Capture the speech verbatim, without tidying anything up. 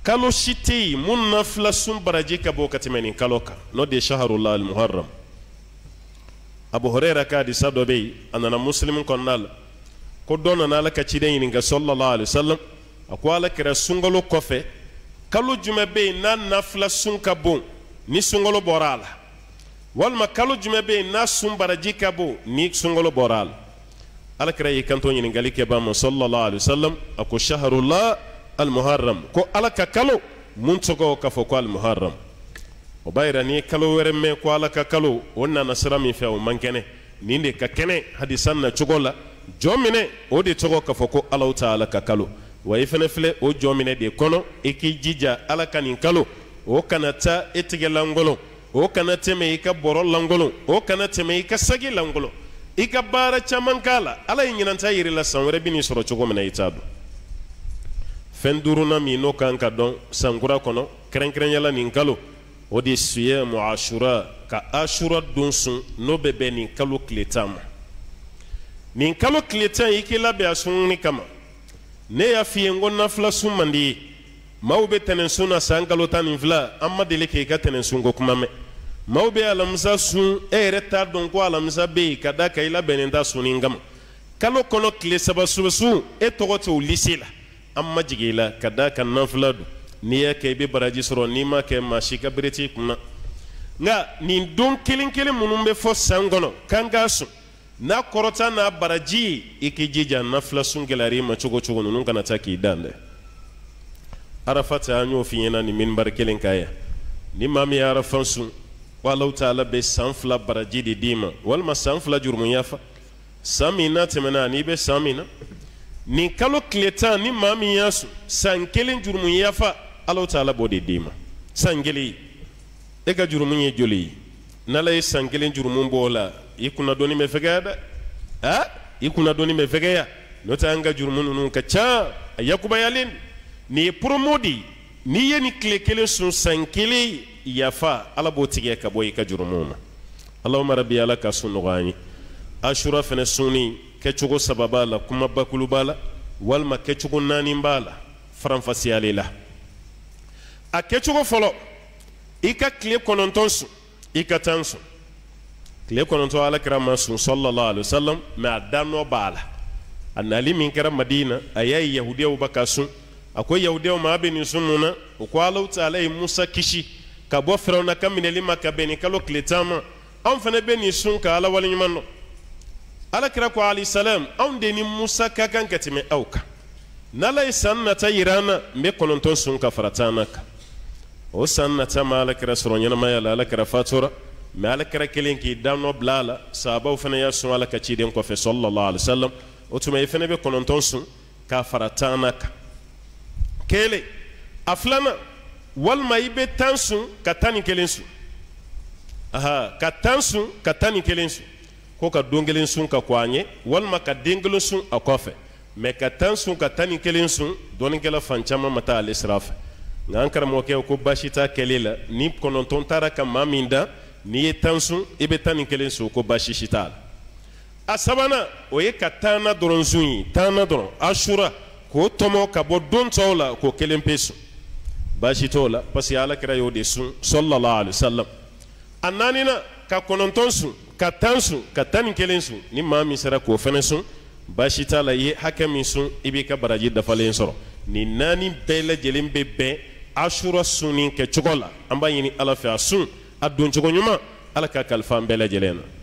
kalo si tɛ yen mun nafila sun baraji ka bɔ ka tɛmɛ nin kalo kan n'o de ye shaharullah al-muharram. Abu Huraira ka hadisa dɔ bɛ yen a nana Muslim kɔnɔna la ko dɔ nana Ala ka ciden ɲininka sallallahu alaihi wasallam a ko alakira sunkalo kɔfɛ kalo jumɛn bɛ yen n'a nafila sun ka bon ni sunkalo bɔra a la walima kalo jumɛn bɛ yen n'a sun baraji ka bon ni sunkalo bɔra a la. Alakira y'i kanto ɲininkali kɛ ba ma sallallahu alaihi wasallam a ko shaharullah al-muharram ko Ala ka kalo mun tɔgɔ ka fɔ ko al-muharram. O b'a yira ni kalo wɛrɛ mɛn ko Ala ka kalo o nana sira min fɛ o man kɛnɛ nin de ka kɛnɛ hadisan na cogo la jɔn minɛ o de tɔgɔ ka fɔ ko Alahu Taala ka kalo wa i fɛnɛ filɛ o jɔn minɛ de kɔnɔ i k'i jija Ala ka nin kalo o kana taa e tigɛ langolon o kana tɛmɛ i ka bɔrɔ langolon o kana tɛmɛ i ka sagi langolon i ka baara caman k'a la Ala ye ɲinanta yiri la san wɛrɛ bɛ nin sɔrɔ cogo min na i t'a dɔn. Fɛn duurunan min n'o kan ka dɔn san kura kɔnɔ kɛrɛnkɛrɛnyala nin kalo o de siyamu Ashura ka Ashura don sun n'o bɛ bɛn nin kalo tile tan ma. Nin kalo tile tan i k'i labɛn a sunni kama ne y'a f'i ye n ko nafila sun man di ye maaw bɛ tɛnɛnsun na san kalo tan ni fila an ma deli k'i ka tɛnɛnsun ko kuma mɛn maaw bɛ alamisa sun e yɛrɛ t'a dɔn ko alamisa bɛ yen ka da kan i labɛnnen ta sunni kama kalo kɔnɔ tile saba sun e tɔgɔ tɛ o lise la an ma jigin i la ka da kan nafila don n'i y'a kɛ i bɛ baraji sɔrɔ n'i ma kɛ maa si ka bere t'i kunna nka nin don kelen kelen minnu bɛ fɔ san kɔnɔ k'an k'a sun n'a kɔrɔta n'a baraji ye i k'i jija nafila sun gɛlɛyara i ma cogo cogo ninnu kana taa k'i dan dɛ. Arafata an y'o f'i ɲɛna nin minibari kelen kan yan ni maa min ye Arafa sun ko Alahu Taala bɛ san fila baraji de d'i ma walima san fila jurumu yafa san min n'a tɛmɛna n'i bɛ san min na nin kalo tile tan ni maa min y'a sun san kelen jurumu yafa Alahu Taala b'o de d'i ma san kelen e ka jurumu ye joli ye n'Ala ye san kelen jurumu b'o la i kunna dɔɔni bɛ fɛgɛya dɛ ah i kunna dɔɔni bɛ fɛgɛya n'o tɛ an ka jurumu ninnu ka ca a yakubayalen nin ye promo de ye n'i ye nin tile kelen sun san kelen yafa Ala b'o tigɛ ka bɔ i ka jurumu ma. Allahumma rabbi Ala ka sun nɔgɔya an ye. Ashura fɛnɛ sunni kɛcogo saba b'a la kuma bakulu b'a la walima kɛcogo naani b'a la faranfasiyali la. A kɛcogo fɔlɔ i ka tile kɔnɔntɔn sun i ka tan sun tile kɔnɔntɔn Alakira ma sun sallallahu alaihi wasallam mais a danɔ b'a la a nali min kɛra Madina a y'a ye yahudiyaw bɛ ka sun a ko yahudiyaw ma a bɛ nin sun mun na o ko Alahu Taala ye Musa kisi ka bɔ Firawuna ka minɛli ma ka bɛn ni kalo tile tan ma anw fana bɛ nin sun ka Ala waleɲuman dɔn. Alakira ko alayhi salam anw de ni Musa ka kan ka tɛmɛ aw kan n'Ala ye san nata yira an na n bɛ kɔnɔntɔn sun ka fara tan na kan o san nata ma Alakira sɔrɔ ɲɛnamaya la Alakira fatura mais Alakira kelen k'i danɔ bila a la sahabaw fana y'a sun Ala ka ciden kɔfɛ sallallahu alaihi wasallam o tuma i fana bɛ kɔnɔntɔn sun ka fara tan na kan kelen a filanan walima i bɛ tan sun ka tan ni kelen sun aha ka tan sun ka tan ni kelen sun ko ka don kelen sun ka kɔ an ye walima ka den kelen sun a kɔfɛ mais ka tan sun ka tan ni kelen sun dɔɔninkɛla fan caman ma taa ale sira fɛ nka an karamɔgɔkɛ ko baasi t'a kɛlen la ni kɔnɔntɔn taara ka maa min da n'i ye tan sun i bɛ tan ni kelen sun ko baasi si t'a la. A sabanan o ye ka tan na dɔrɔn sun ye tan na dɔrɔn Ashura k'o tɔmɔ ka bɔ don tɔw la k'o kelen pe sun baasi t'o la parce que Alakira y'o de sun sallallahu alaihi wasallam. A naaninan ka kɔnɔntɔn sun ka tan sun ka tan ni kelen sun ni maa min sera k'o fɛnɛ sun baasi t'a la i ye hakɛ min sun i b'i ka baraji dafalen sɔrɔ nin naani bɛɛ lajɛlen bɛ bɛn Ashura sunni kɛcogo la an b'a ɲini Ala fɛ a sun a doncogo ɲuman Ala ka kalifa an bɛɛ lajɛlen na.